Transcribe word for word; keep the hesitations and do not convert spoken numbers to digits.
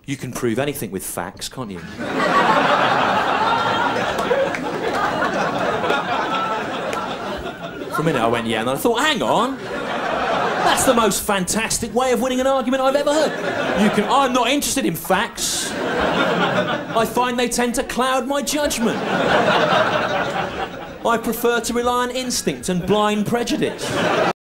You can prove anything with facts, can't you? For a minute I went, yeah, and then I thought, hang on. That's the most fantastic way of winning an argument I've ever heard. You can... I'm not interested in facts. I find they tend to cloud my judgment. I prefer to rely on instinct and blind prejudice.